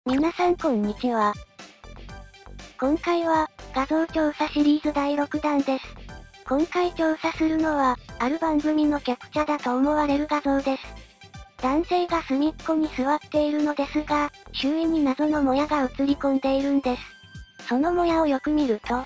皆さんこんにちは。今回は、画像調査シリーズ第6弾です。今回調査するのは、ある番組のキャプチャだと思われる画像です。男性が隅っこに座っているのですが、周囲に謎のもやが映り込んでいるんです。そのもやをよく見ると、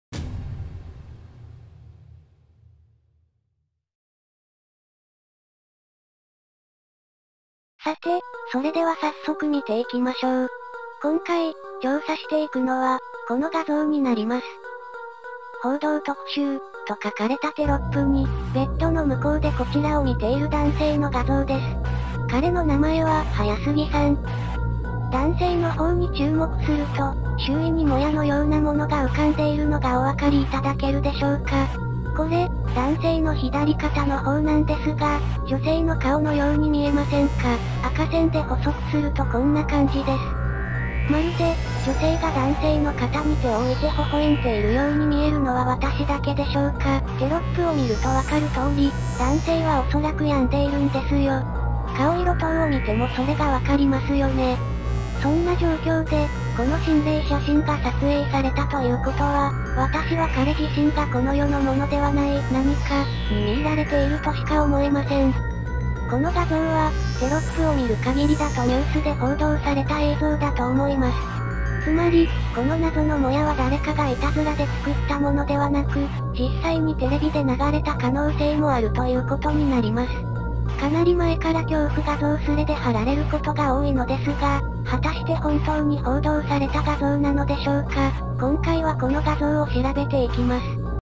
さて、それでは早速見ていきましょう。今回、調査していくのは、この画像になります。報道特集、と書かれたテロップに、ベッドの向こうでこちらを見ている男性の画像です。彼の名前は、早杉さん。男性の方に注目すると、周囲にもやのようなものが浮かんでいるのがお分かりいただけるでしょうか。これ、男性の左肩の方なんですが、女性の顔のように見えませんか？赤線で補足するとこんな感じです。まるで、女性が男性の肩に手を置いて微笑んでいるように見えるのは私だけでしょうか。テロップを見るとわかる通り、男性はおそらく病んでいるんですよ。顔色等を見てもそれがわかりますよね。そんな状況で、この心霊写真が撮影されたということは、私は彼自身がこの世のものではない何かに見入られているとしか思えません。この画像は、テロップを見る限りだとニュースで報道された映像だと思います。つまり、この謎のもやは誰かがいたずらで作ったものではなく、実際にテレビで流れた可能性もあるということになります。かなり前から恐怖画像スレで貼られることが多いのですが、果たして本当に報道された画像なのでしょうか。今回はこの画像を調べていきます。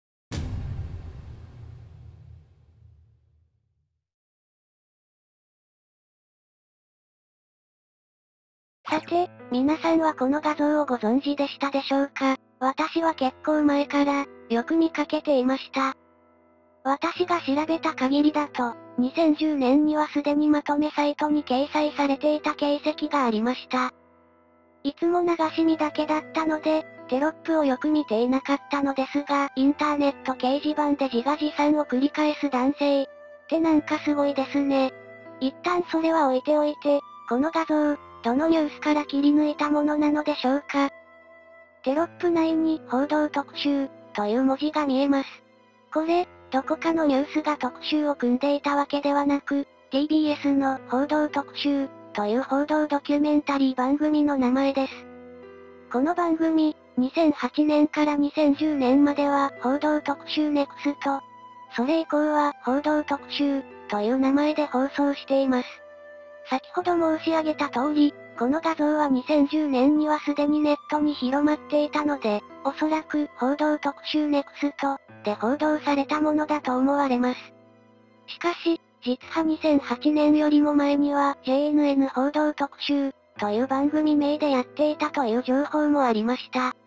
さて、皆さんはこの画像をご存知でしたでしょうか？私は結構前から、よく見かけていました。私が調べた限りだと、2010年にはすでにまとめサイトに掲載されていた形跡がありました。いつも流し見だけだったので、テロップをよく見ていなかったのですが、インターネット掲示板で自画自賛を繰り返す男性。ってなんかすごいですね。一旦それは置いておいて、この画像、どのニュースから切り抜いたものなのでしょうか。テロップ内に報道特集という文字が見えます。これ、どこかのニュースが特集を組んでいたわけではなく、TBS の報道特集という報道ドキュメンタリー番組の名前です。この番組、2008年から2010年までは報道特集ネクスト。それ以降は報道特集という名前で放送しています。先ほど申し上げた通り、この画像は2010年にはすでにネットに広まっていたので、おそらく報道特集ネクストで報道されたものだと思われます。しかし、実は2008年よりも前には JNN 報道特集という番組名でやっていたという情報もありました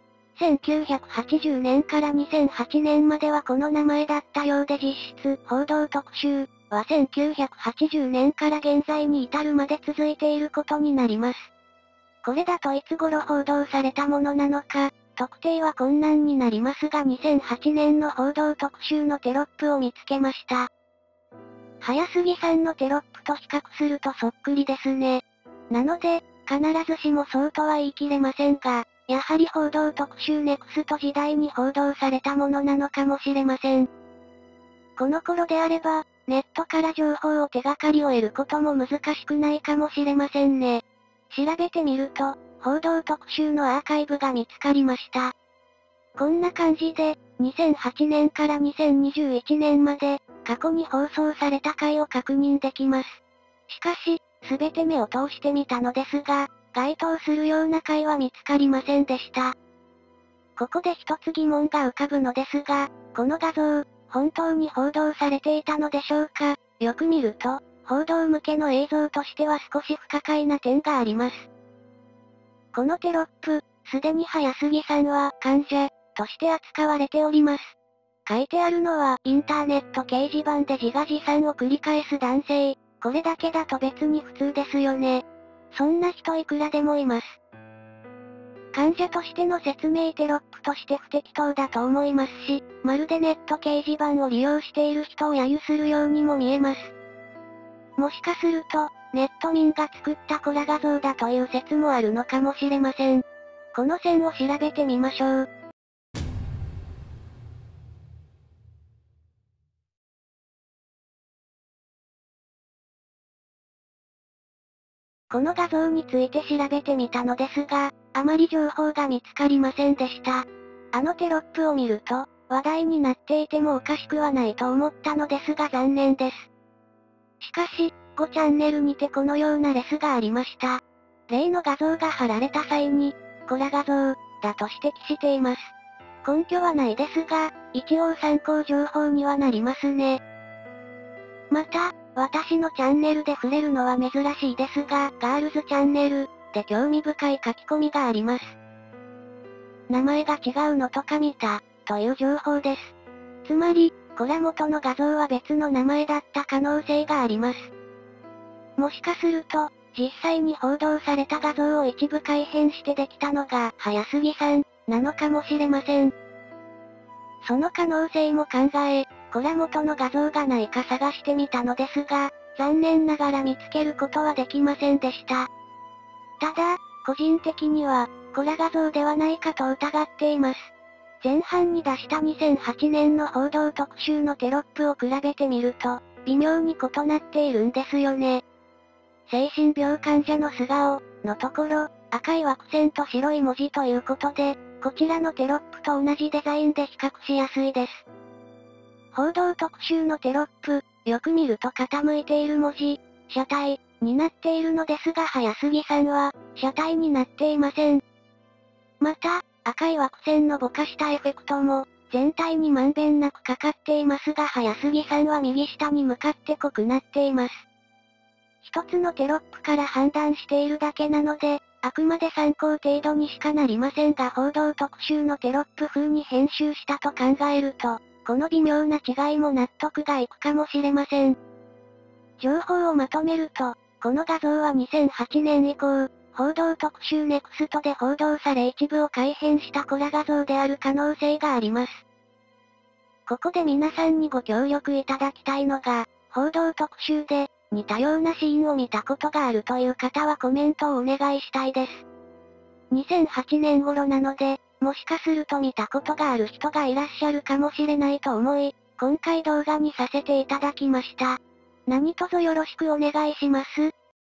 。1980年から2008年まではこの名前だったようで実質報道特集は1980年から現在に至るまで続いていることになります。これだといつ頃報道されたものなのか、特定は困難になりますが2008年の報道特集のテロップを見つけました。早杉さんのテロップと比較するとそっくりですね。なので、必ずしもそうとは言い切れませんが、やはり報道特集ネクスト時代に報道されたものなのかもしれません。この頃であれば、ネットから情報を手がかりを得ることも難しくないかもしれませんね。調べてみると、報道特集のアーカイブが見つかりました。こんな感じで、2008年から2021年まで、過去に放送された回を確認できます。しかし、すべて目を通してみたのですが、該当するような回は見つかりませんでした。ここで一つ疑問が浮かぶのですが、この画像、本当に報道されていたのでしょうか？よく見ると、報道向けの映像としては少し不可解な点があります。このテロップ、すでに早杉さんは患者として扱われております。書いてあるのはインターネット掲示板で自画自賛を繰り返す男性。これだけだと別に普通ですよね。そんな人いくらでもいます。患者としての説明テロップとして不適当だと思いますし、まるでネット掲示板を利用している人を揶揄するようにも見えます。もしかすると、 ネット民が作ったコラ画像だという説もあるのかもしれません。この線を調べてみましょう。この画像について調べてみたのですが、あまり情報が見つかりませんでした。あのテロップを見ると、話題になっていてもおかしくはないと思ったのですが残念です。しかし、5チャンネルにてこのようなレスがありました。例の画像が貼られた際に、コラ画像、だと指摘しています。根拠はないですが、一応参考情報にはなりますね。また、私のチャンネルで触れるのは珍しいですが、ガールズチャンネル、で興味深い書き込みがあります。名前が違うのとか見た、という情報です。つまり、コラ元の画像は別の名前だった可能性があります。もしかすると、実際に報道された画像を一部改変してできたのが、早杉さん、なのかもしれません。その可能性も考え、コラ元の画像がないか探してみたのですが、残念ながら見つけることはできませんでした。ただ、個人的には、コラ画像ではないかと疑っています。前半に出した2008年の報道特集のテロップを比べてみると、微妙に異なっているんですよね。精神病患者の素顔、のところ、赤い枠線と白い文字ということで、こちらのテロップと同じデザインで比較しやすいです。報道特集のテロップ、よく見ると傾いている文字、車体、になっているのですが早杉さんは、車体になっていません。また、赤い枠線のぼかしたエフェクトも、全体にまんべんなくかかっていますが早杉さんは右下に向かって濃くなっています。一つのテロップから判断しているだけなので、あくまで参考程度にしかなりませんが報道特集のテロップ風に編集したと考えると、この微妙な違いも納得がいくかもしれません。情報をまとめると、この画像は2008年以降、報道特集ネクストで報道され一部を改変したコラ画像である可能性があります。ここで皆さんにご協力いただきたいのが、報道特集で、似たようなシーンを見たことがあるという方はコメントをお願いしたいです。2008年頃なので、もしかすると見たことがある人がいらっしゃるかもしれないと思い、今回動画にさせていただきました。何卒よろしくお願いします。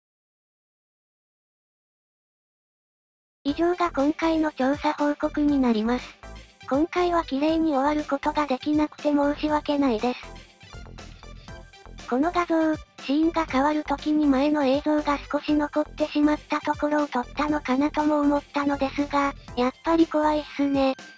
以上が今回の調査報告になります。今回は綺麗に終わることができなくて申し訳ないです。この画像、シーンが変わる時に前の映像が少し残ってしまったところを撮ったのかなとも思ったのですが、やっぱり怖いっすね。